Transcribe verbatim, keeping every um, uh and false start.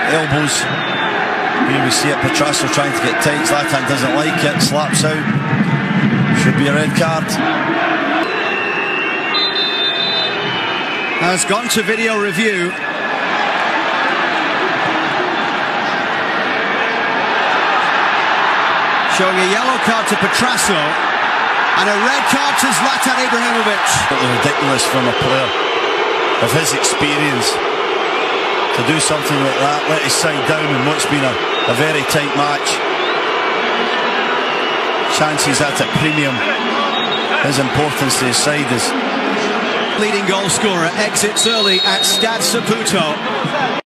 elbows. Here we see it, Petrasso trying to get tight. Zlatan doesn't like it, slaps out. Should be a red card. Has gone to video review. Showing a yellow card to Petrasso and a red card to Zlatan Ibrahimovic. Totally ridiculous from a player of his experience to do something like that, let his side down in what's been a, a very tight match. Chances at a premium. His importance to his side is... Leading goal scorer exits early at Stade Saputo.